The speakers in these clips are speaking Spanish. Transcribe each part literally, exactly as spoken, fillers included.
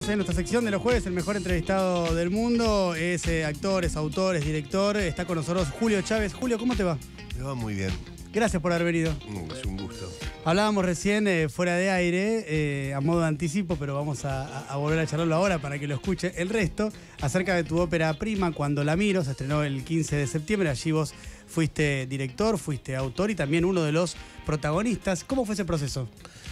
En nuestra sección de los jueves, el mejor entrevistado del mundo es eh, actor, es autor, es director. Está con nosotros Julio Chávez. Julio, ¿cómo te va? Me va muy bien. Gracias por haber venido. Mm, es un gusto. Hablábamos recién eh, fuera de aire, eh, a modo de anticipo, pero vamos a, a volver a charlarlo ahora para que lo escuche el resto, acerca de tu ópera prima, Cuando la miro. Se estrenó el quince de septiembre. Allí vos fuiste director, fuiste autor y también uno de los protagonistas. ¿Cómo fue ese proceso?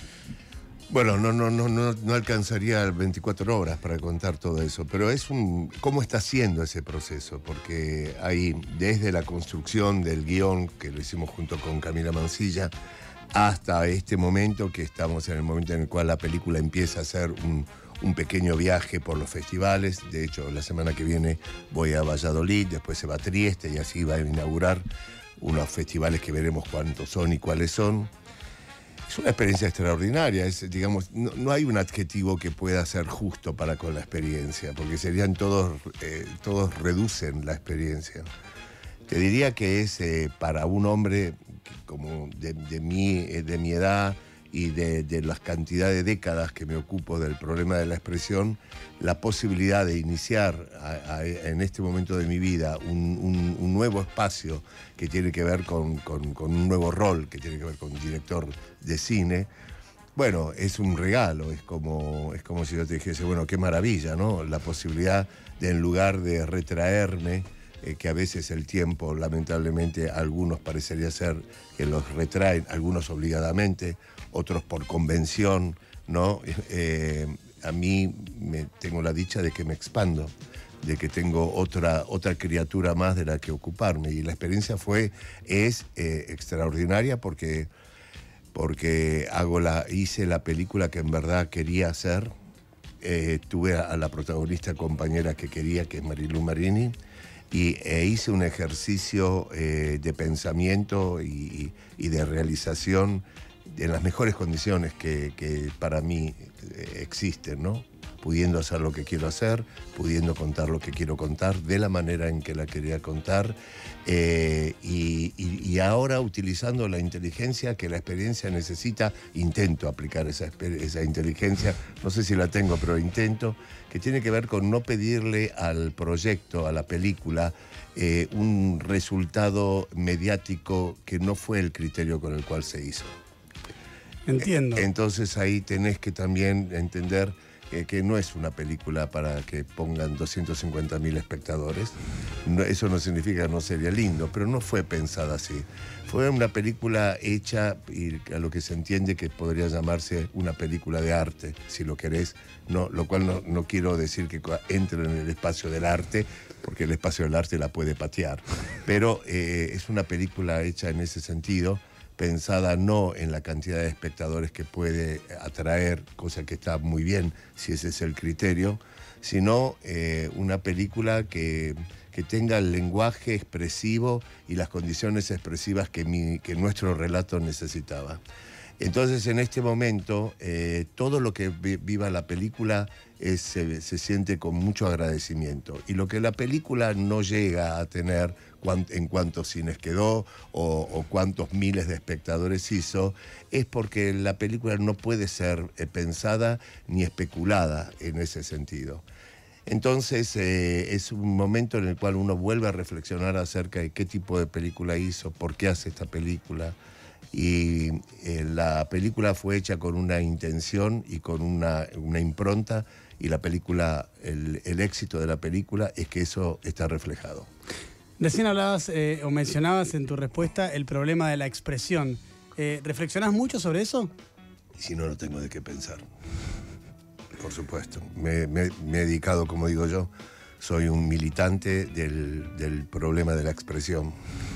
Bueno, no, no, no, no, no alcanzaría veinticuatro horas para contar todo eso, pero es un cómo está siendo ese proceso, porque hay desde la construcción del guión, que lo hicimos junto con Camila Mancilla, hasta este momento, que estamos en el momento en el cual la película empieza a hacer un, un pequeño viaje por los festivales. De hecho, la semana que viene voy a Valladolid, después se va a Trieste y así va a inaugurar unos festivales que veremos cuántos son y cuáles son. Es una experiencia extraordinaria, es, digamos, no, no hay un adjetivo que pueda ser justo para con la experiencia, porque serían todos, eh, todos reducen la experiencia. Te diría que es eh, para un hombre como de, de, mi, de mi edad y de, de las cantidades de décadas que me ocupo del problema de la expresión, la posibilidad de iniciar a, a, en este momento de mi vida un, un, un nuevo espacio que tiene que ver con, con, con un nuevo rol, que tiene que ver con director de cine, bueno, es un regalo, es como, es como si yo te dijese, bueno, qué maravilla, ¿no? La posibilidad de, en lugar de retraerme, Eh, que a veces el tiempo, lamentablemente, algunos parecería ser que los retraen, algunos obligadamente, otros por convención, ¿no? Eh, a mí me, tengo la dicha de que me expando, de que tengo otra, otra criatura más de la que ocuparme. Y la experiencia fue, es eh, extraordinaria porque, porque hago la, hice la película que en verdad quería hacer. Eh, tuve a, a la protagonista compañera que quería, que es Marilu Marini, y e hice un ejercicio eh, de pensamiento y, y de realización en las mejores condiciones que, que para mí eh, existen, ¿no? Pudiendo hacer lo que quiero hacer, pudiendo contar lo que quiero contar, de la manera en que la quería contar, eh, y, y, y ahora utilizando la inteligencia que la experiencia necesita, intento aplicar esa, esa inteligencia, no sé si la tengo, pero intento, que tiene que ver con no pedirle al proyecto, a la película, eh, un resultado mediático que no fue el criterio con el cual se hizo. Entiendo. Entonces ahí tenés que también entender eh, que no es una película para que pongan doscientos cincuenta mil espectadores. No, eso no significa que no sería lindo, pero no fue pensada así. Fue una película hecha y a lo que se entiende que podría llamarse una película de arte, si lo querés, no, lo cual no, no quiero decir que entre en el espacio del arte, porque el espacio del arte la puede patear. Pero eh, es una película hecha en ese sentido, pensada no en la cantidad de espectadores que puede atraer, cosa que está muy bien si ese es el criterio, sino eh, una película que, que tenga el lenguaje expresivo y las condiciones expresivas que, mi, que nuestro relato necesitaba. Entonces, en este momento, eh, todo lo que viva la película es, se, se siente con mucho agradecimiento. Y lo que la película no llega a tener en cuántos cines quedó o, o cuántos miles de espectadores hizo, es porque la película no puede ser eh, pensada ni especulada en ese sentido. Entonces eh, es un momento en el cual uno vuelve a reflexionar acerca de qué tipo de película hizo, por qué hace esta película. Y eh, la película fue hecha con una intención y con una, una impronta, y la película, el, el éxito de la película es que eso está reflejado. Recién hablabas eh, o mencionabas en tu respuesta el problema de la expresión. Eh, ¿Reflexionás mucho sobre eso? Y si no, no tengo de qué pensar. Por supuesto. Me, me, me he dedicado, como digo yo, soy un militante del, del problema de la expresión.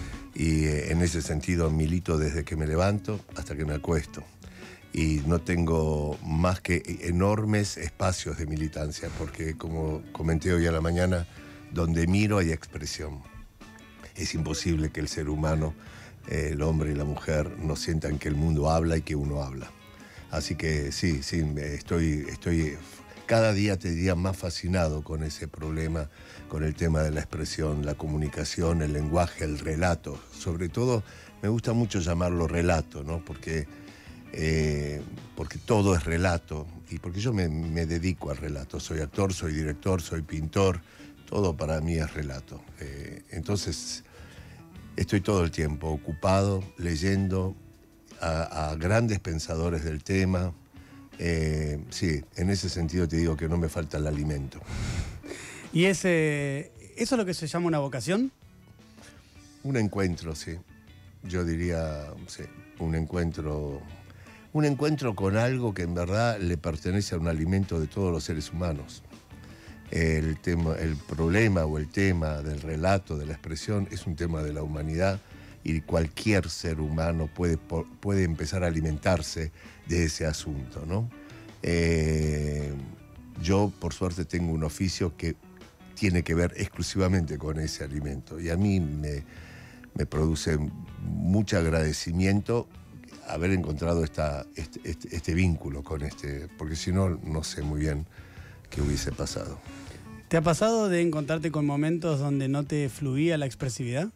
Y eh, en ese sentido milito desde que me levanto hasta que me acuesto. Y no tengo más que enormes espacios de militancia, porque como comenté hoy a la mañana, donde miro hay expresión. Es imposible que el ser humano, eh, el hombre y la mujer, no sientan que el mundo habla y que uno habla. Así que sí, sí, estoy, estoy cada día te diría más fascinado con ese problema, con el tema de la expresión, la comunicación, el lenguaje, el relato. Sobre todo, me gusta mucho llamarlo relato, ¿no? Porque eh, porque todo es relato, y porque yo me, me dedico al relato. Soy actor, soy director, soy pintor, todo para mí es relato. Eh, entonces, estoy todo el tiempo ocupado, leyendo a, a grandes pensadores del tema. Eh, sí, en ese sentido te digo que no me falta el alimento. ¿Y ese, eso es lo que se llama una vocación? Un encuentro, sí. Yo diría, sí, un encuentro, un encuentro con algo que en verdad le pertenece a un alimento de todos los seres humanos. El tema, el problema o el tema del relato, de la expresión, es un tema de la humanidad, y cualquier ser humano puede, puede empezar a alimentarse de ese asunto, ¿no? Eh, yo, por suerte, tengo un oficio que tiene que ver exclusivamente con ese alimento, y a mí me, me produce mucho agradecimiento haber encontrado esta, este, este, este vínculo con este, porque si no, no sé muy bien qué hubiese pasado. ¿Te ha pasado de encontrarte con momentos donde no te fluía la expresividad?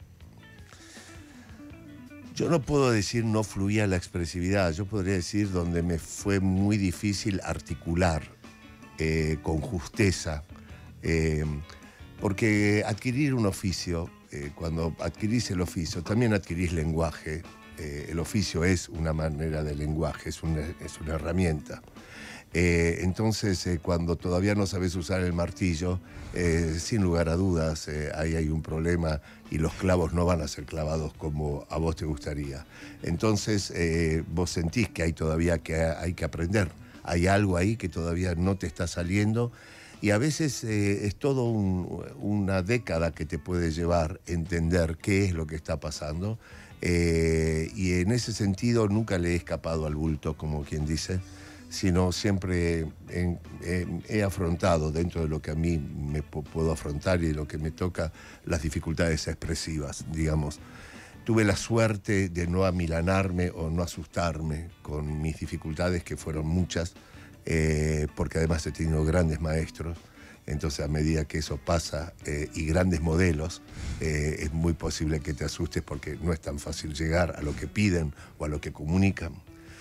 Yo no puedo decir no fluía la expresividad, yo podría decir donde me fue muy difícil articular eh, con justeza, eh, porque adquirir un oficio, eh, cuando adquirís el oficio, también adquirís lenguaje. Eh, el oficio es una manera de lenguaje, es una, es una herramienta. Eh, entonces, eh, cuando todavía no sabes usar el martillo, eh, sin lugar a dudas, eh, ahí hay un problema y los clavos no van a ser clavados como a vos te gustaría. Entonces, eh, vos sentís que hay todavía que hay que aprender. Hay algo ahí que todavía no te está saliendo, y a veces eh, es todo un, una década que te puede llevar a entender qué es lo que está pasando. Eh, y en ese sentido nunca le he escapado al bulto, como quien dice, sino siempre he, he, he afrontado dentro de lo que a mí me puedo afrontar y de lo que me toca las dificultades expresivas, digamos. Tuve la suerte de no amilanarme o no asustarme con mis dificultades, que fueron muchas, eh, porque además he tenido grandes maestros. Entonces, a medida que eso pasa eh, y grandes modelos, eh, es muy posible que te asustes, porque no es tan fácil llegar a lo que piden o a lo que comunican.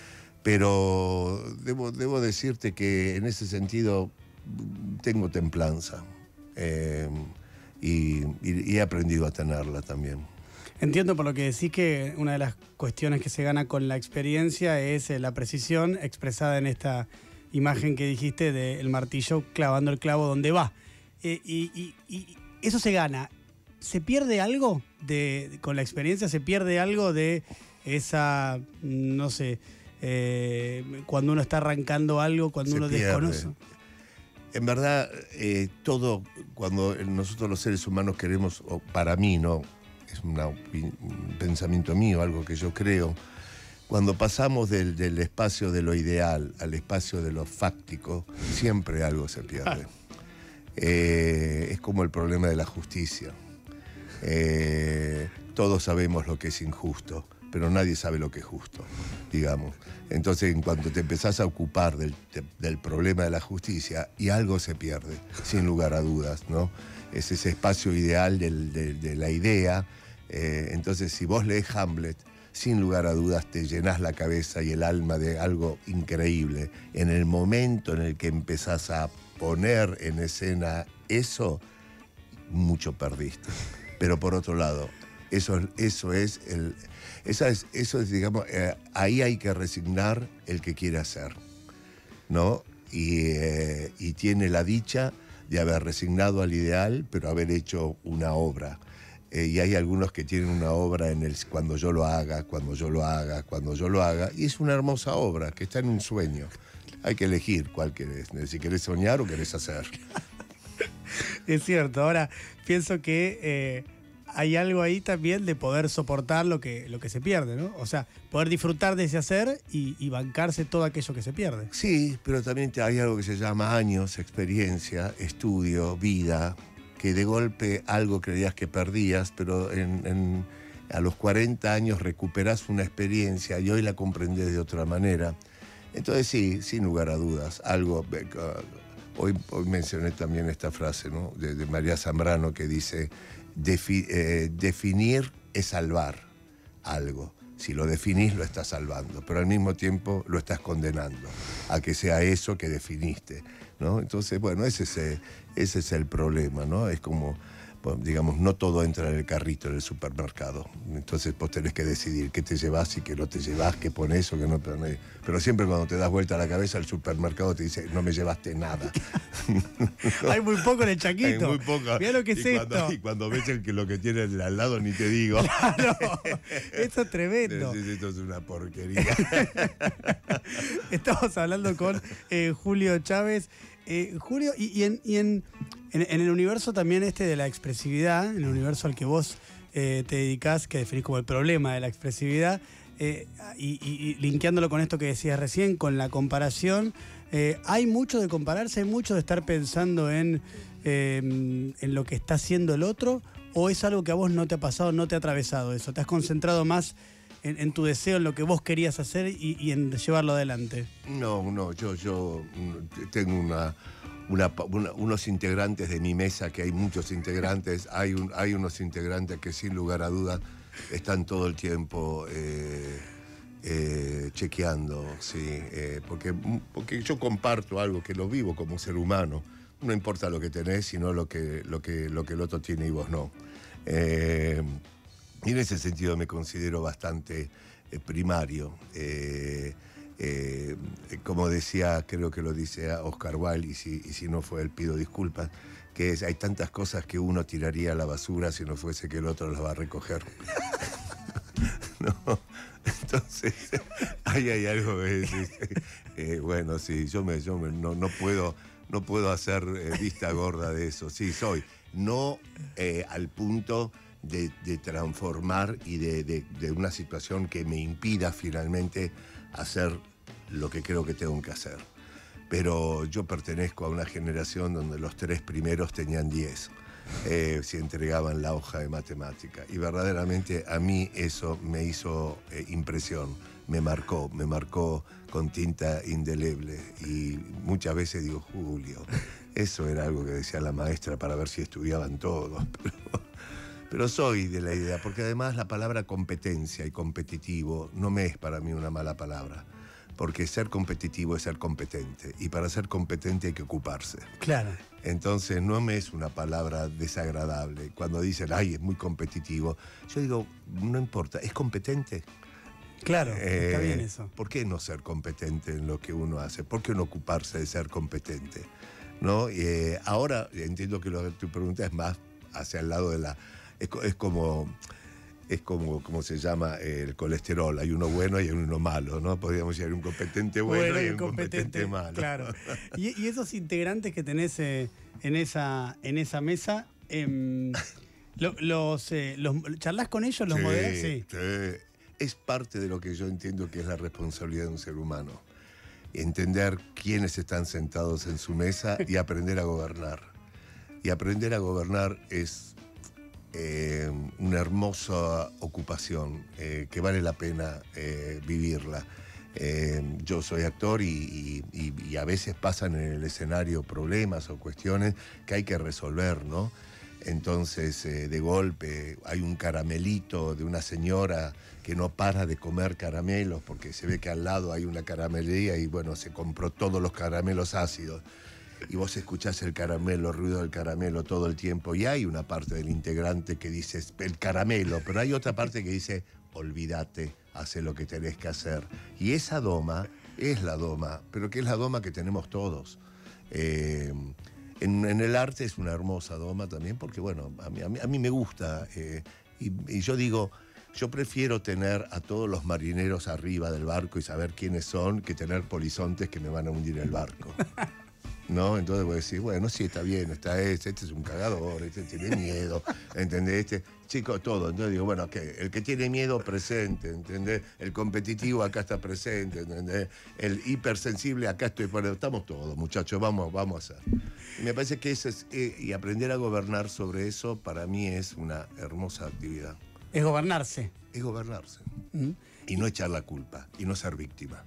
Pero debo, debo decirte que en ese sentido tengo templanza, eh, y, y, y he aprendido a tenerla también. Entiendo por lo que decís que una de las cuestiones que se gana con la experiencia es la precisión expresada en esta imagen que dijiste del martillo clavando el clavo donde va. Eh, y, y, y eso se gana. ¿Se pierde algo de, con la experiencia? ¿Se pierde algo de esa, no sé, eh, cuando uno está arrancando algo, cuando se uno pierde. desconoce? En verdad, eh, todo, cuando nosotros los seres humanos queremos, o para mí, ¿no? Es una, un pensamiento mío, algo que yo creo. Cuando pasamos del, del espacio de lo ideal al espacio de lo fáctico, siempre algo se pierde. Eh, es como el problema de la justicia. Eh, todos sabemos lo que es injusto, pero nadie sabe lo que es justo, digamos. Entonces, en cuanto te empezás a ocupar del, de, del problema de la justicia, y algo se pierde, sin lugar a dudas, ¿no? Es ese espacio ideal del, de, de la idea. Eh, entonces, si vos lees Hamlet, sin lugar a dudas te llenás la cabeza y el alma de algo increíble. En el momento en el que empezás a poner en escena eso, mucho perdiste. Pero por otro lado, eso, eso es el... Esa es, eso es, digamos, eh, ahí hay que resignar el que quiere hacer, ¿no? Y, eh, y tiene la dicha de haber resignado al ideal, pero haber hecho una obra. Eh, y hay algunos que tienen una obra en el cuando yo lo haga, cuando yo lo haga, cuando yo lo haga, y es una hermosa obra que está en un sueño. Hay que elegir cuál querés, si querés soñar o querés hacer. Es cierto. Ahora, pienso que eh, hay algo ahí también de poder soportar lo que, lo que se pierde, ¿no? O sea, poder disfrutar de ese hacer y, y bancarse todo aquello que se pierde. Sí, pero también hay algo que se llama años, experiencia, estudio, vida, que de golpe algo creías que perdías, pero en, en, a los cuarenta años recuperás una experiencia y hoy la comprendés de otra manera. Entonces sí, sin lugar a dudas, algo... Hoy, hoy mencioné también esta frase, ¿no? de, de María Zambrano, que dice, Defi, eh, definir es salvar algo, Si lo definís, lo estás salvando, pero al mismo tiempo lo estás condenando a que sea eso que definiste, ¿no? Entonces, bueno, ese es, ese es el problema, ¿no? Es como, bueno, digamos, no todo entra en el carrito en el supermercado. Entonces vos tenés que decidir qué te llevas y qué no te llevas, qué pones o qué no pones. Pero siempre cuando te das vuelta a la cabeza, el supermercado te dice, no me llevaste nada. Hay muy poco en el Chaquito. Hay muy poco. Mirá lo que es y cuando, esto. Y cuando ves el que lo que tiene el al lado, ni te digo. Claro, eso es tremendo. Esto es una porquería. Estamos hablando con eh, Julio Chávez. Eh, Julio, y, y, en, y en, en, en el universo también este de la expresividad, en el universo al que vos eh, te dedicás, que definís como el problema de la expresividad, eh, y, y, y linkeándolo con esto que decías recién, con la comparación, eh, ¿hay mucho de compararse, hay mucho de estar pensando en, eh, en lo que está haciendo el otro? ¿O es algo que a vos no te ha pasado, no te ha atravesado eso? ¿Te has concentrado más en, en tu deseo, en lo que vos querías hacer y, y en llevarlo adelante? No, no, yo, yo tengo una, una, una, unos integrantes de mi mesa, que hay muchos integrantes, hay, un, hay unos integrantes que sin lugar a dudas están todo el tiempo eh, eh, chequeando, sí, eh, porque, porque yo comparto algo que lo vivo como ser humano. No importa lo que tenés, sino lo que, lo que, lo que el otro tiene y vos no. Eh, y en ese sentido me considero bastante eh, primario. Eh, eh, como decía, creo que lo dice Oscar Wilde, y si, y si no fue él, pido disculpas, que es, hay tantas cosas que uno tiraría a la basura si no fuese que el otro las va a recoger. ¿No? Entonces, ahí hay algo que decís, eh, bueno, sí, yo, me, yo me, no, no puedo... No puedo hacer eh, vista gorda de eso. Sí, soy. No eh, al punto de, de transformar y de, de, de una situación que me impida finalmente hacer lo que creo que tengo que hacer. Pero yo pertenezco a una generación donde los tres primeros tenían diez. Eh, si entregaban la hoja de matemática. Y verdaderamente a mí eso me hizo eh, impresión. Me marcó, me marcó con tinta indeleble. Y muchas veces digo, Julio, eso era algo que decía la maestra para ver si estudiaban todos. Pero, pero soy de la idea, porque además la palabra competencia y competitivo no me es para mí una mala palabra. Porque ser competitivo es ser competente. Y para ser competente hay que ocuparse. Claro. Entonces no me es una palabra desagradable. Cuando dicen, ay, es muy competitivo, yo digo, no importa, ¿es competente? Claro, eh, está bien eso. ¿Por qué no ser competente en lo que uno hace? ¿Por qué no ocuparse de ser competente? ¿No? Eh, ahora entiendo que lo que tu pregunta es más hacia el lado de la... Es, es como... Es como, como se llama el colesterol. Hay uno bueno y hay uno malo, ¿no? Podríamos decir un competente bueno, bueno y un competente, competente malo. Claro. Y, y esos integrantes que tenés eh, en, esa, en esa mesa, eh, lo, los, eh, los, ¿charlás con ellos? ¿Los sí, moderás? Sí. sí. Es parte de lo que yo entiendo que es la responsabilidad de un ser humano. Entender quiénes están sentados en su mesa y aprender a gobernar. Y aprender a gobernar es... Eh, una hermosa ocupación eh, que vale la pena eh, vivirla. Eh, yo soy actor y, y, y a veces pasan en el escenario problemas o cuestiones que hay que resolver, ¿no? Entonces, eh, de golpe, hay un caramelito de una señora que no para de comer caramelos porque se ve que al lado hay una caramelería y, bueno, se compró todos los caramelos ácidos. Y vos escuchás el caramelo, el ruido del caramelo todo el tiempo. Y hay una parte del integrante que dice el caramelo, pero hay otra parte que dice olvídate, hace lo que tenés que hacer. Y esa doma es la doma, pero que es la doma que tenemos todos. Eh, en, en el arte es una hermosa doma también, porque bueno, a mí, a mí, a mí me gusta. Eh, y, y yo digo, yo prefiero tener a todos los marineros arriba del barco y saber quiénes son, que tener polizontes que me van a hundir el barco. ¿No? Entonces vos decís, bueno, sí, está bien, está este, este es un cagador, este tiene miedo, ¿entendés? Este, chico, todo. Entonces digo, bueno, ¿qué? El que tiene miedo, presente, ¿entendés? El competitivo acá está presente, ¿entendés? El hipersensible, acá estoy, bueno, estamos todos, muchachos, vamos, vamos a hacer. Y me parece que eso es, eh, y aprender a gobernar sobre eso, para mí es una hermosa actividad. Es gobernarse. Es gobernarse. Mm. Y no echar la culpa, y no ser víctima.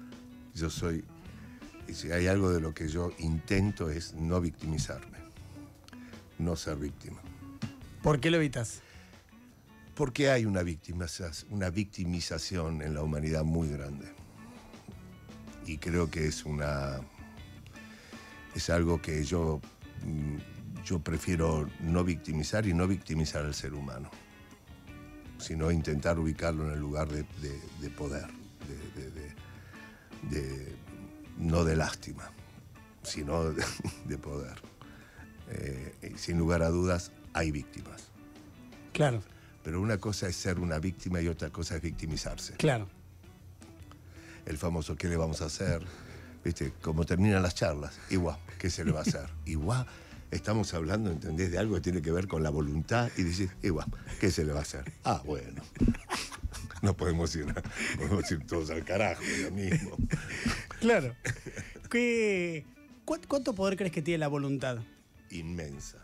Yo soy... Y si hay algo de lo que yo intento es no victimizarme, no ser víctima. ¿Por qué lo evitas? Porque hay una, victimización, una victimización en la humanidad muy grande. Y creo que es una... es algo que yo, yo prefiero no victimizar y no victimizar al ser humano, sino intentar ubicarlo en el lugar de, de, de poder, de, de, de, de, no de lástima, sino de, de poder. Eh, sin lugar a dudas, hay víctimas. Claro. Pero una cosa es ser una víctima y otra cosa es victimizarse. Claro. El famoso ¿qué le vamos a hacer? ¿Viste? Como terminan las charlas. Igual, ¿qué se le va a hacer? Igual, estamos hablando, ¿entendés? De algo que tiene que ver con la voluntad y decís, igual, ¿qué se le va a hacer? Ah, bueno. No podemos ir, podemos ir todos al carajo ya mismo. Claro. ¿Qué, cu ¿Cuánto poder crees que tiene la voluntad? Inmensa.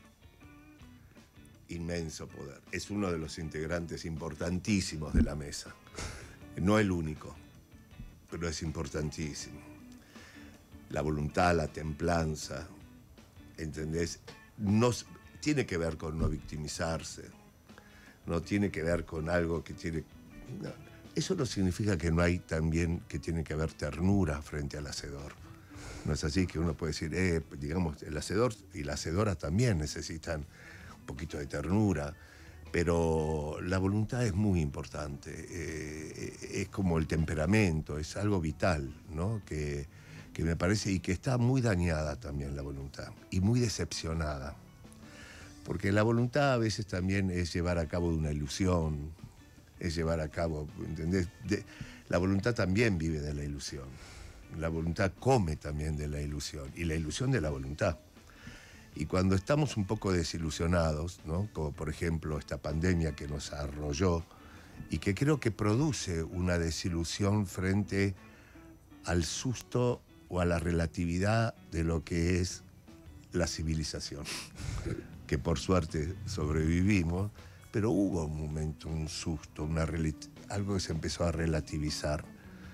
Inmenso poder. Es uno de los integrantes importantísimos de la mesa. No el único, pero es importantísimo. La voluntad, la templanza, ¿entendés? No, tiene que ver con no victimizarse, no tiene que ver con algo que tiene... No, eso no significa que no hay también, que tiene que haber ternura frente al hacedor. No es así que uno puede decir, eh, digamos, el hacedor y la hacedora también necesitan un poquito de ternura, pero la voluntad es muy importante, eh, es como el temperamento, es algo vital, ¿no? Que, que me parece, y que está muy dañada también la voluntad, y muy decepcionada. Porque la voluntad a veces también es llevar a cabo una ilusión, es llevar a cabo, ¿entendés? De, la voluntad también vive de la ilusión, la voluntad come también de la ilusión, y la ilusión de la voluntad. Y cuando estamos un poco desilusionados, ¿no? Como por ejemplo esta pandemia que nos arrolló y que creo que produce una desilusión frente al susto o a la relatividad de lo que es la civilización, que por suerte sobrevivimos, pero hubo un momento, un susto, una algo que se empezó a relativizar.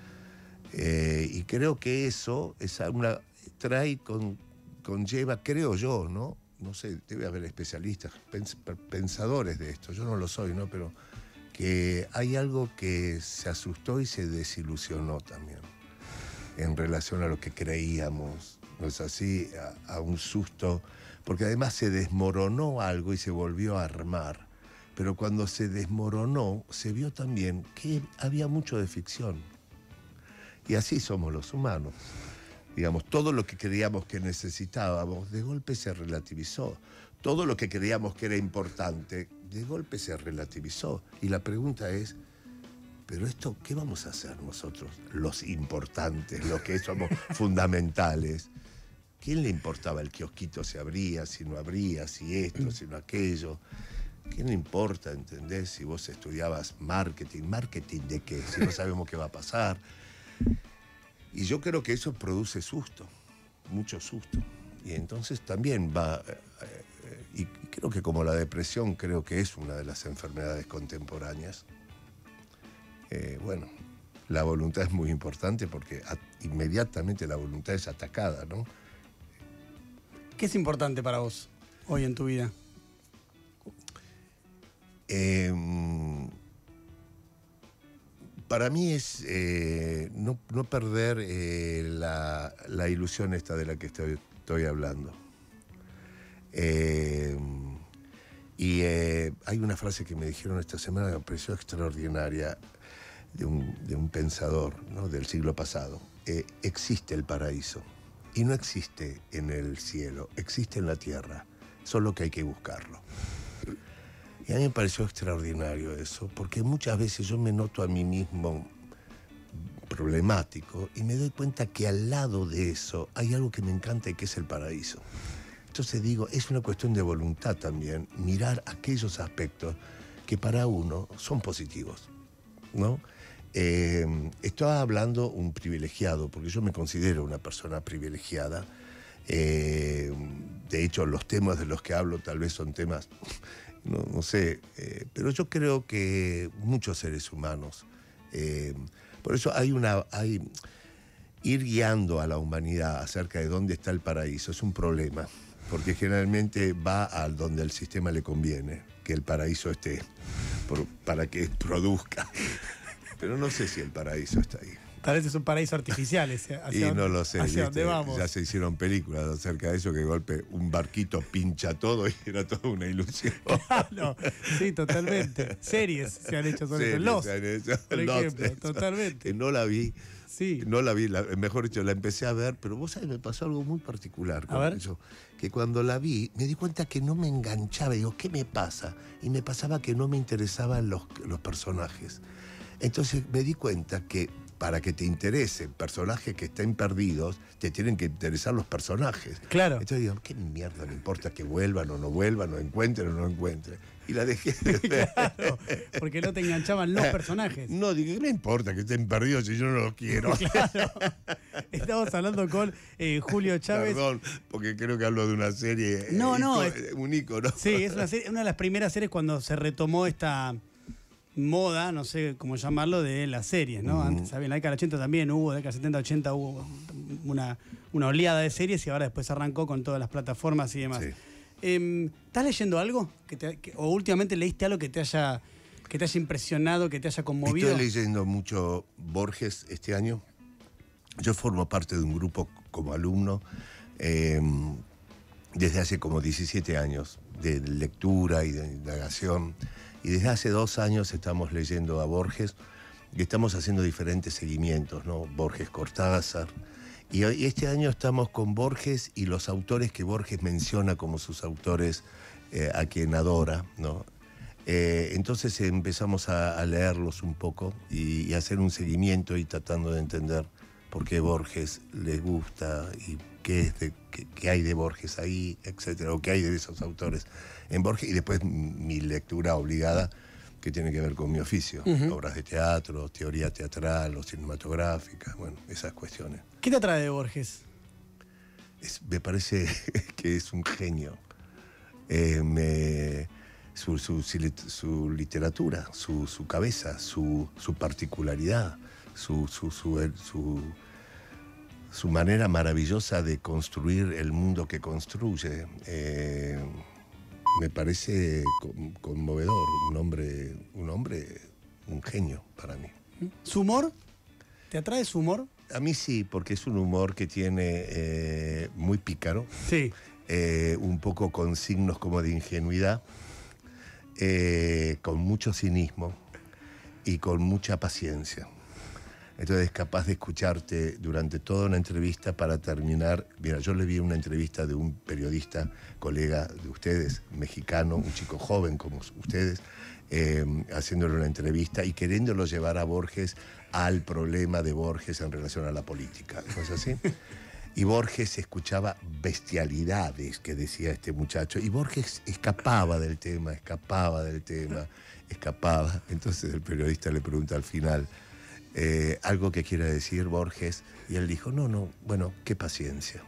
Eh, y creo que eso es una, trae con... conlleva, creo yo, ¿no? No sé, debe haber especialistas, pens pensadores de esto, yo no lo soy, ¿no? Pero que hay algo que se asustó y se desilusionó también en relación a lo que creíamos, ¿no es así? A, a un susto, porque además se desmoronó algo y se volvió a armar, pero cuando se desmoronó se vio también que había mucho de ficción. Y así somos los humanos. Digamos, todo lo que creíamos que necesitábamos, de golpe se relativizó. Todo lo que creíamos que era importante, de golpe se relativizó. Y la pregunta es, ¿pero esto qué vamos a hacer nosotros, los importantes, los que somos fundamentales? ¿Quién le importaba el kiosquito si abría, si no abría, si esto, si no aquello? ¿Quién le importa, entendés? Si vos estudiabas marketing, ¿marketing de qué? Si no sabemos qué va a pasar. Y yo creo que eso produce susto, mucho susto. Y entonces también va, eh, eh, y creo que como la depresión creo que es una de las enfermedades contemporáneas, eh, bueno, la voluntad es muy importante porque a, inmediatamente la voluntad es atacada, ¿no? ¿Qué es importante para vos hoy en tu vida? Eh, Para mí es eh, no, no perder eh, la, la ilusión esta de la que estoy, estoy hablando. Eh, y eh, hay una frase que me dijeron esta semana que me pareció extraordinaria de un, de un pensador, ¿no? Del siglo pasado. Eh, existe el paraíso y no existe en el cielo, existe en la tierra, solo que hay que buscarlo. Y a mí me pareció extraordinario eso, porque muchas veces yo me noto a mí mismo problemático y me doy cuenta que al lado de eso hay algo que me encanta y que es el paraíso. Entonces digo, es una cuestión de voluntad también, mirar aquellos aspectos que para uno son positivos, ¿no? Eh, estaba hablando un privilegiado, porque yo me considero una persona privilegiada. Eh, de hecho, los temas de los que hablo tal vez son temas... No, no sé, eh, pero yo creo que muchos seres humanos, eh, por eso hay una, hay, ir guiando a la humanidad acerca de dónde está el paraíso es un problema, porque generalmente va a donde el sistema le conviene, que el paraíso esté. por, para que produzca. Pero no sé si el paraíso está ahí. Parece es un paraíso artificial ese. Y no lo sé. ¿Hacia ¿viste? dónde vamos? Ya se hicieron películas acerca de eso, que de golpe un barquito pincha todo y era toda una ilusión. Claro, sí, totalmente. Series se han hecho sobre eso. Series Lost, se han hecho. por Lost, ejemplo, eso. totalmente. Que no la vi. Sí. No la vi, la, mejor dicho, la empecé a ver, pero vos sabés, me pasó algo muy particular con A ver. eso. Que cuando la vi, me di cuenta que no me enganchaba. Digo, ¿qué me pasa? Y me pasaba que no me interesaban los, los personajes. Entonces me di cuenta que para que te interesen personajes que estén perdidos, te tienen que interesar los personajes. Claro. Entonces digo, ¿qué mierda me importa que vuelvan o no vuelvan, o encuentren o no encuentren? Y la dejé de ver. Claro, porque no te enganchaban los personajes. No, dije, ¿qué me importa que estén perdidos si yo no los quiero? Claro. Estamos hablando con eh, Julio Chávez. Perdón, porque creo que hablo de una serie. No, eh, no, ico- es- un ícono. Sí, es una, serie- una de las primeras series cuando se retomó esta moda, no sé cómo llamarlo, de las series, ¿no? Ujú. Antes, ¿sabes? En la década del ochenta también hubo, en la década del setenta, ochenta hubo una, una oleada de series y ahora después arrancó con todas las plataformas y demás. Sí. Em, ¿Estás leyendo algo? Que te- que- ¿O últimamente leíste algo que te haya, que te haya impresionado, que te haya conmovido? Estoy leyendo mucho Borges este año. Yo formo parte de un grupo como alumno eh, desde hace como diecisiete años de lectura y de indagación. Y desde hace dos años estamos leyendo a Borges y estamos haciendo diferentes seguimientos, ¿no? Borges Cortázar. Y hoy- y este año estamos con Borges y los autores que Borges menciona como sus autores eh, a quien adora, ¿no? Eh, entonces empezamos a, a leerlos un poco y, y hacer un seguimiento y tratando de entender por qué Borges les gusta y qué, es de, qué, qué hay de Borges ahí, etcétera, o qué hay de esos autores en Borges. Y después mi lectura obligada, que tiene que ver con mi oficio, Ujú. obras de teatro, teoría teatral o cinematográfica, bueno, esas cuestiones. ¿Qué te atrae de Borges? Es- me parece que es un genio. Eh, me- su, su- su lit- su literatura, su, su cabeza, su, su particularidad, su, su, su, el- su- su manera maravillosa de construir el mundo que construye. eh, me parece con- conmovedor, un hombre, un hombre, un genio para mí. ¿Su humor? ¿Te atrae su humor? A mí sí, porque es un humor que tiene eh, muy pícaro. Sí. eh, un poco con signos como de ingenuidad, eh, con mucho cinismo y con mucha paciencia. Entonces es capaz de escucharte durante toda una entrevista para terminar. Mira, yo le vi una entrevista de un periodista, colega de ustedes, mexicano, un chico joven como ustedes, eh, haciéndole una entrevista y queriéndolo llevar a Borges al problema de Borges en relación a la política. ¿No es así? Y Borges escuchaba bestialidades que decía este muchacho. Y Borges escapaba del tema, escapaba del tema, escapaba. Entonces el periodista le pregunta al final, eh, algo que quiera decir Borges. Y él dijo, no, no, bueno, qué paciencia.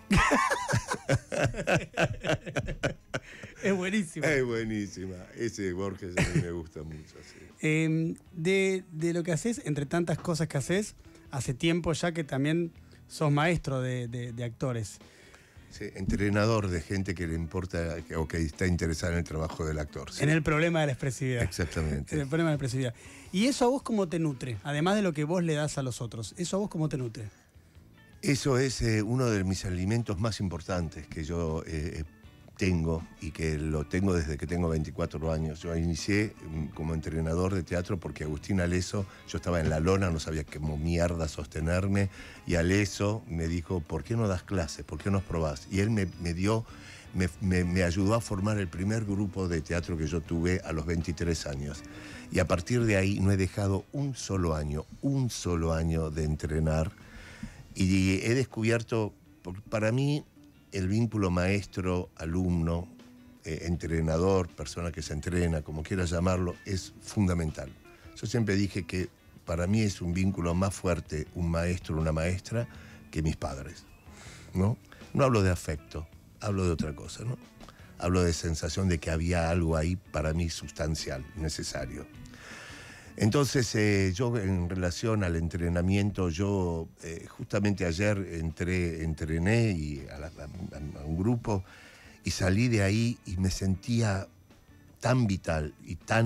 Es buenísimo. Es buenísima. Ese Borges a mí me gusta mucho. Sí. Eh, de, de lo que haces, entre tantas cosas que haces, hace tiempo ya que también sos maestro de, de- de actores. Sí, entrenador de gente que le importa que- o que está interesada en el trabajo del actor. Sí. En el problema de la expresividad. Exactamente. En el problema de la expresividad. ¿Y eso a vos cómo te nutre? Además de lo que vos le das a los otros. ¿Eso a vos cómo te nutre? Eso es eh, uno de mis alimentos más importantes que yo eh, tengo y que lo tengo desde que tengo veinticuatro años. Yo inicié mm, como entrenador de teatro porque Agustín Aleso, yo estaba en la lona, no sabía cómo mierda sostenerme, y Aleso me dijo, ¿por qué no das clases? ¿Por qué no probás? Y él me, me dio, me, me- me ayudó a formar el primer grupo de teatro que yo tuve a los veintitrés años. Y a partir de ahí no he dejado un solo año, un solo año de entrenar. Y he descubierto, por- para mí, el vínculo maestro-alumno, eh, entrenador, persona que se entrena, como quieras llamarlo, es fundamental. Yo siempre dije que para mí es un vínculo más fuerte un maestro o una maestra que mis padres, ¿no? No hablo de afecto, hablo de otra cosa, ¿no? Hablo de sensación de que había algo ahí para mí sustancial, necesario. Entonces, eh, yo en relación al entrenamiento, yo eh, justamente ayer entré, entrené y a, la- a- a un grupo y salí de ahí y me sentía tan vital y tan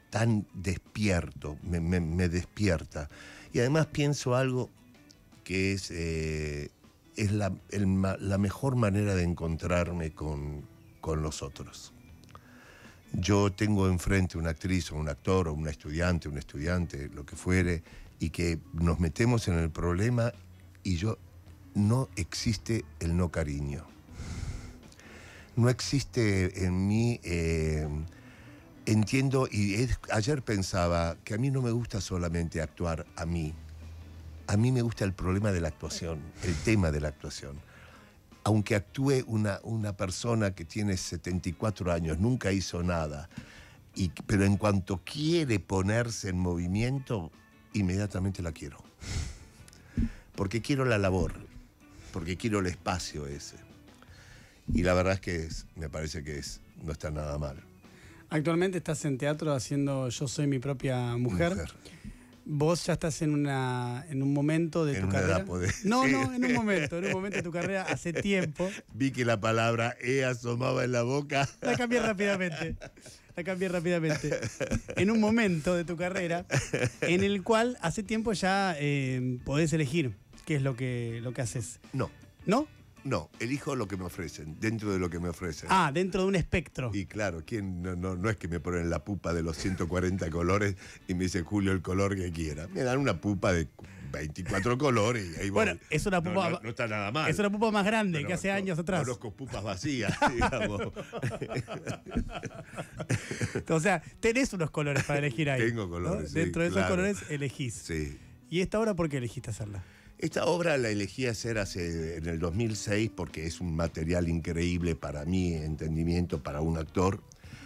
tan despierto, me, me, me despierta. Y además pienso algo que es, eh, es la, el, la mejor manera de encontrarme con, con los otros. Yo tengo enfrente una actriz o un actor o una estudiante, un estudiante, lo que fuere, y que nos metemos en el problema y yo no existe el no cariño. No existe en mí, eh, entiendo, y es, ayer pensaba que a mí no me gusta solamente actuar a mí, a mí me gusta el problema de la actuación, el tema de la actuación. Aunque actúe una, una persona que tiene setenta y cuatro años, nunca hizo nada, y, pero en cuanto quiere ponerse en movimiento, inmediatamente la quiero. Porque quiero la labor, porque quiero el espacio ese. Y la verdad es que es, me parece que es, no está nada mal. Actualmente estás en teatro haciendo Yo soy mi propia mujer. mujer. Vos ya estás en una en un momento de en tu una carrera. Edad poder, no, sí. no, en un momento, en un momento de tu carrera hace tiempo. Vi que la palabra E asomaba en la boca. La cambié rápidamente. La cambié rápidamente. En un momento de tu carrera en el cual hace tiempo ya eh, podés elegir qué es lo que, lo que haces. No. ¿No? No, elijo lo que me ofrecen, dentro de lo que me ofrecen. Ah, dentro de un espectro. Y claro, ¿quién? No, no, no es que me ponen la pupa de los ciento cuarenta colores y me dice Julio el color que quiera. Me dan una pupa de veinticuatro colores y ahí voy. Bueno, es una pupa. No, no, no está nada mal. Es una pupa más grande Pero que hace no, años atrás. Conozco pupas vacías, digamos. O sea, tenés unos colores para elegir ahí. Tengo colores. ¿no? Sí, dentro de esos claro. colores elegís. Sí. ¿Y esta obra por qué elegiste hacerla? Esta obra la elegí hacer hace, en el dos mil seis porque es un material increíble para mi entendimiento, para un actor,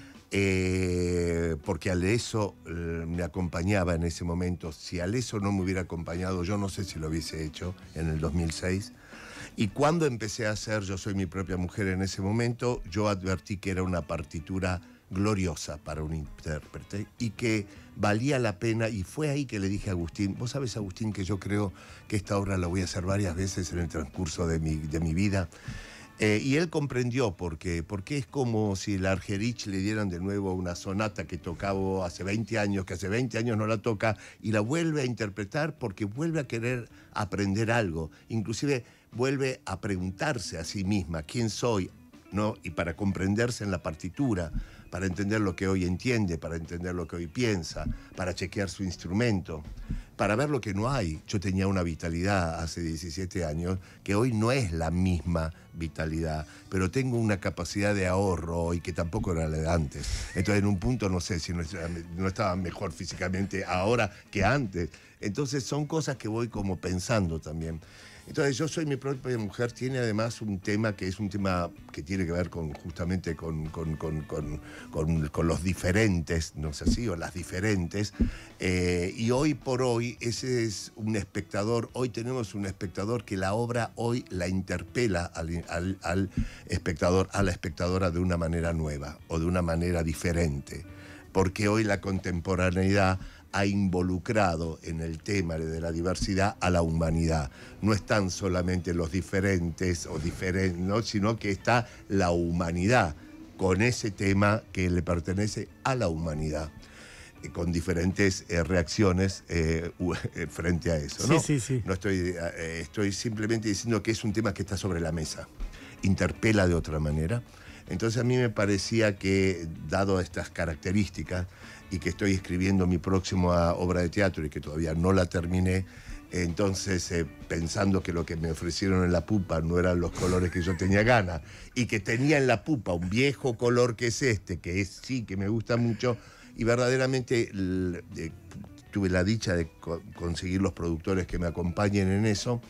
eh, porque Aleso eh, me acompañaba en ese momento. Si Aleso no me hubiera acompañado, yo no sé si lo hubiese hecho en el dos mil seis. Y cuando empecé a hacer Yo soy mi propia mujer en ese momento, yo advertí que era una partitura gloriosa para un intérprete y que valía la pena, y fue ahí que le dije a Agustín, vos sabés, Agustín, que yo creo que esta obra la voy a hacer varias veces en el transcurso de mi, de mi vida. Eh, y él comprendió por qué, porque es como si a Argerich le dieran de nuevo una sonata que tocaba hace veinte años, que hace veinte años no la toca, y la vuelve a interpretar porque vuelve a querer aprender algo, inclusive vuelve a preguntarse a sí misma, ¿quién soy? ¿No? Y para comprenderse en la partitura, para entender lo que hoy entiende, para entender lo que hoy piensa, para chequear su instrumento, para ver lo que no hay. Yo tenía una vitalidad hace diecisiete años que hoy no es la misma vitalidad, pero tengo una capacidad de ahorro hoy que tampoco era la de antes. Entonces en un punto no sé si no, no estaba mejor físicamente ahora que antes. Entonces son cosas que voy como pensando también. Entonces Yo soy mi propia mujer tiene además un tema que es un tema que tiene que ver con justamente con, con, con, con, con, con los diferentes, no sé si, o las diferentes, eh, y hoy por hoy ese es un espectador, hoy tenemos un espectador que la obra hoy la interpela al, al, al espectador, a la espectadora de una manera nueva o de una manera diferente, porque hoy la contemporaneidad ha involucrado en el tema de la diversidad a la humanidad. No están solamente los diferentes o diferentes, ¿no? Sino que está la humanidad con ese tema que le pertenece a la humanidad, eh, con diferentes eh, reacciones eh, frente a eso, ¿no? Sí, sí, sí. No estoy, eh, estoy simplemente diciendo que es un tema que está sobre la mesa, interpela de otra manera. Entonces a mí me parecía que, dado estas características, y que estoy escribiendo mi próxima obra de teatro y que todavía no la terminé, entonces eh, pensando que lo que me ofrecieron en la pupa no eran los colores que yo tenía ganas, y que tenía en la pupa un viejo color que es este, que es sí, que me gusta mucho, y verdaderamente eh, tuve la dicha de co- conseguir los productores que me acompañen en eso.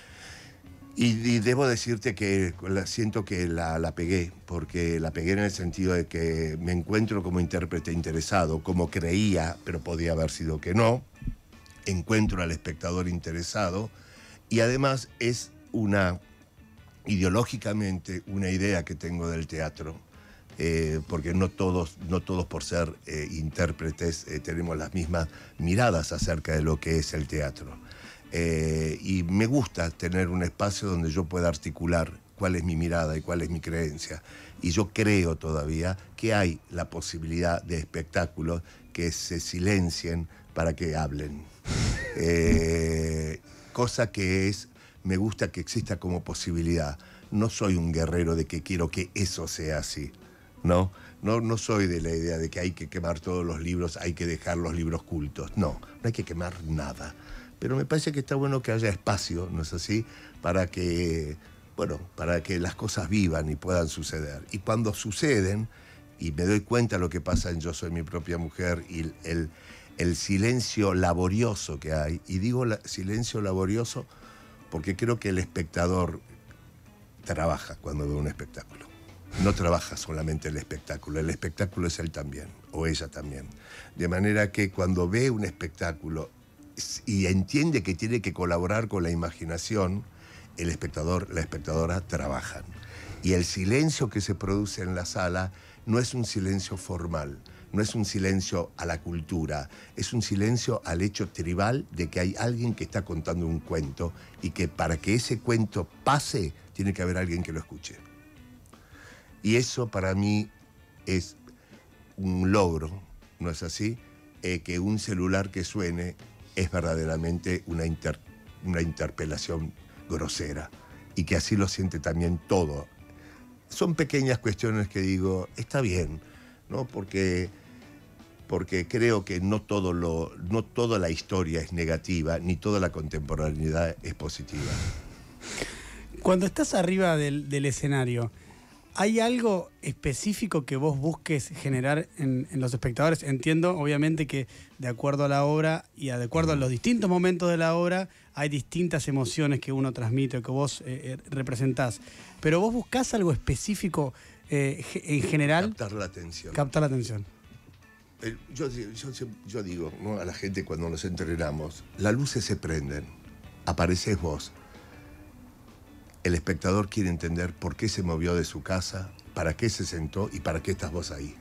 Y, y debo decirte que la, siento que la, la pegué, porque la pegué en el sentido de que me encuentro como intérprete interesado, como creía, pero podía haber sido que no. Encuentro al espectador interesado y además es una, ideológicamente, una idea que tengo del teatro, eh, porque no todos, no todos por ser eh, intérpretes eh, tenemos las mismas miradas acerca de lo que es el teatro. Eh, y me gusta tener un espacio donde yo pueda articular cuál es mi mirada y cuál es mi creencia. Y yo creo todavía que hay la posibilidad de espectáculos que se silencien para que hablen. Eh, cosa que es, me gusta que exista como posibilidad. No soy un guerrero de que quiero que eso sea así, ¿no? No, no soy de la idea de que hay que quemar todos los libros, hay que dejar los libros cultos. No, no hay que quemar nada. Pero me parece que está bueno que haya espacio, ¿no es así?, para que, bueno, para que las cosas vivan y puedan suceder. Y cuando suceden, y me doy cuenta de lo que pasa en Yo soy mi propia mujer y el, el, el silencio laborioso que hay, y digo la, silencio laborioso porque creo que el espectador trabaja cuando ve un espectáculo. No trabaja solamente el espectáculo, el espectáculo es él también, o ella también. De manera que cuando ve un espectáculo y entiende que tiene que colaborar con la imaginación, el espectador, la espectadora trabajan. Y el silencio que se produce en la sala no es un silencio formal, no es un silencio a la cultura, es un silencio al hecho tribal de que hay alguien que está contando un cuento y que para que ese cuento pase, tiene que haber alguien que lo escuche. Y eso para mí es un logro, ¿no es así? Eh, que un celular que suene es verdaderamente una, inter, una interpelación grosera y que así lo siente también todo. Son pequeñas cuestiones que digo, está bien, ¿no? Porque, porque creo que no, todo lo, no toda la historia es negativa, ni toda la contemporaneidad es positiva. Cuando estás arriba del, del escenario, ¿hay algo específico que vos busques generar en, en los espectadores? Entiendo, obviamente, que de acuerdo a la obra y de acuerdo a los distintos momentos de la obra, hay distintas emociones que uno transmite o que vos eh, representás. Pero vos buscás algo específico eh, en general. Captar la atención. Captar la atención. Eh, yo, yo, yo digo, ¿no?, a la gente cuando nos entrenamos, las luces se prenden, apareces vos. El espectador quiere entender por qué se movió de su casa, para qué se sentó y para qué estás vos ahí.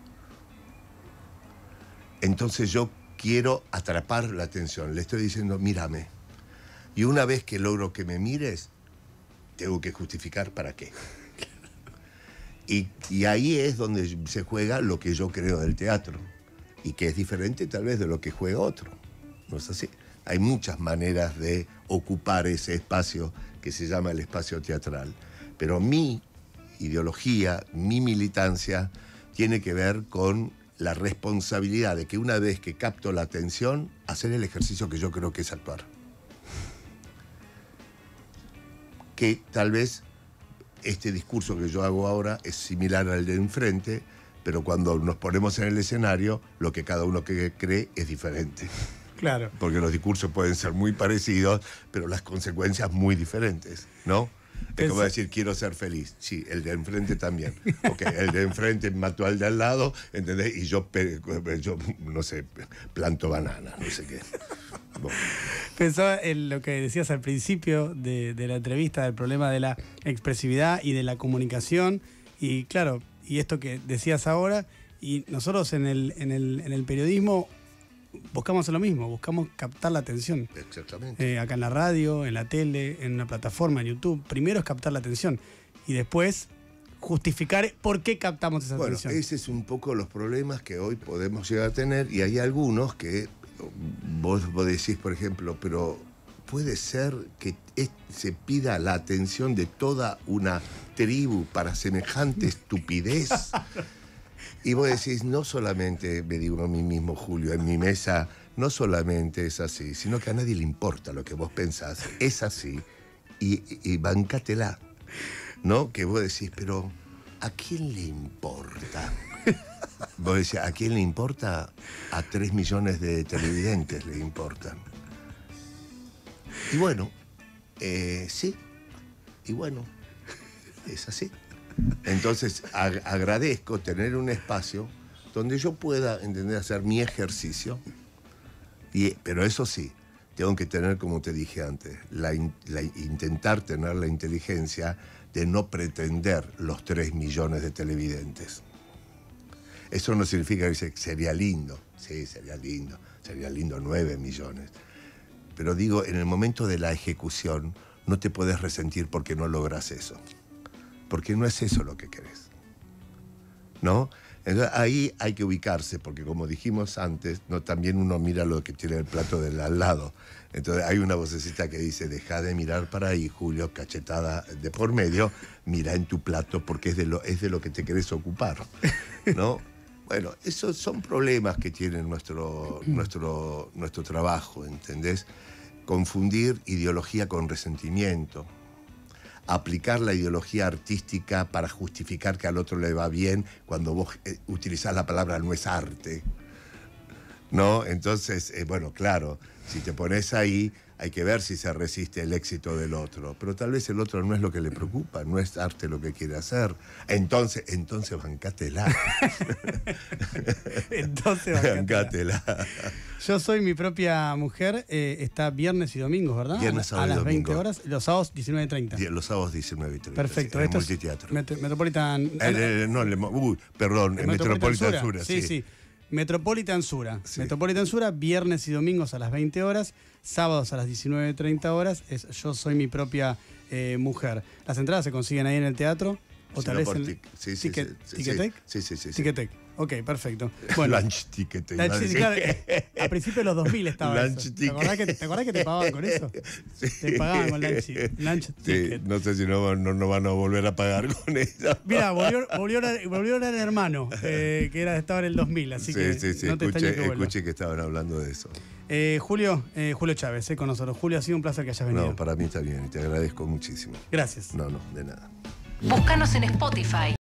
Entonces yo quiero atrapar la atención. Le estoy diciendo, mírame. Y una vez que logro que me mires, tengo que justificar para qué. Y, y ahí es donde se juega lo que yo creo del teatro. Y que es diferente tal vez de lo que juega otro. ¿No es así? Hay muchas maneras de ocupar ese espacio que se llama el espacio teatral. Pero mi ideología, mi militancia, tiene que ver con la responsabilidad de que una vez que capto la atención, hacer el ejercicio que yo creo que es actuar. Que tal vez este discurso que yo hago ahora es similar al de enfrente, pero cuando nos ponemos en el escenario, lo que cada uno que cree es diferente. Claro. Porque los discursos pueden ser muy parecidos, pero las consecuencias muy diferentes, ¿no? Es como decir, quiero ser feliz. Sí, el de enfrente también. Ok, el de enfrente mató al de al lado, ¿entendés? Y yo, yo no sé, planto bananas, no sé qué. Bueno. Pensaba en lo que decías al principio de, de la entrevista, del problema de la expresividad y de la comunicación. Y claro, y esto que decías ahora, y nosotros en el, en el, en el periodismo buscamos lo mismo, buscamos captar la atención. Exactamente. Eh, acá en la radio, en la tele, en una plataforma, en YouTube. Primero es captar la atención y después justificar por qué captamos esa bueno, atención. Bueno, ese es un poco los problemas que hoy podemos llegar a tener y hay algunos que vos, vos decís, por ejemplo, pero puede ser que es, se pida la atención de toda una tribu para semejante estupidez. Y vos decís, no solamente, me digo a mí mismo, Julio, en mi mesa, no solamente es así, sino que a nadie le importa lo que vos pensás, es así, y, y bancátela, ¿no? Que vos decís, pero ¿a quién le importa? Vos decís, ¿a quién le importa? A tres millones de televidentes le importan. Y bueno, eh, sí, y bueno, es así. Entonces ag agradezco tener un espacio donde yo pueda, entender, hacer mi ejercicio, y, pero eso sí, tengo que tener, como te dije antes, la in la, intentar tener la inteligencia de no pretender los tres millones de televidentes. Eso no significa que sería lindo, sí, sería lindo, sería lindo nueve millones. Pero digo, en el momento de la ejecución no te puedes resentir porque no logras eso. Porque no es eso lo que querés, ¿no? Entonces ahí hay que ubicarse, porque como dijimos antes, no, también uno mira lo que tiene el plato del al lado. Entonces hay una vocecita que dice, deja de mirar para ahí, Julio, cachetada de por medio, mira en tu plato porque es de lo, es de lo que te querés ocupar, ¿no? Bueno, esos son problemas que tiene nuestro, nuestro, nuestro trabajo, ¿entendés? Confundir ideología con resentimiento. Aplicar la ideología artística para justificar que al otro le va bien cuando vos eh, utilizás la palabra no es arte, ¿no? Entonces, eh, bueno, claro, si te pones ahí, hay que ver si se resiste el éxito del otro. Pero tal vez el otro no es lo que le preocupa, no es arte lo que quiere hacer. Entonces, entonces bancátela. Entonces bancátela. Bancátela. Yo soy mi propia mujer, eh, está viernes y domingos, ¿verdad? Viernes, sábado y a las veinte domingo. horas, los sábados diecinueve treinta. Los sábados diecinueve y treinta. Perfecto. En el Esto es multiteatro. Met- Metropolitan... El, el, no, el, uy, perdón, en Metropolitan Sura, sí. sí. sí. Metropolitan Sura. Sí. Metropolitan Sura, viernes y domingos a las veinte horas, sábados a las diecinueve treinta horas, es Yo soy mi propia eh, mujer. Las entradas se consiguen ahí en el teatro, o Sí, tal no, vez por en tic- sí, sí, Ticket- sí, sí, Ticketek. sí, sí, sí, sí. Ticketek. Ok, perfecto. Bueno, Lunch ticket. la- iba a sí, decir. claro, eh, a principios de los dos mil estaba Lunch eso. ¿Te ticket. acordás, que, ¿Te acordás que te pagaban con eso? Sí. Te pagaban con lunch, lunch Sí, ticket. no sé si no, no, no van a volver a pagar con eso. Mira, volvió, volvió, a- volvió a hablar el hermano, eh, que era, estaba en el dos mil, así sí, que sí, sí, no te extrañes que escuché, vuelva. escuché que estaban hablando de eso. Eh, Julio, eh, Julio Chávez, eh, con nosotros. Julio, ha sido un placer que hayas venido. No, para mí está bien y te agradezco muchísimo. Gracias. No, no, de nada. Búscanos en Spotify.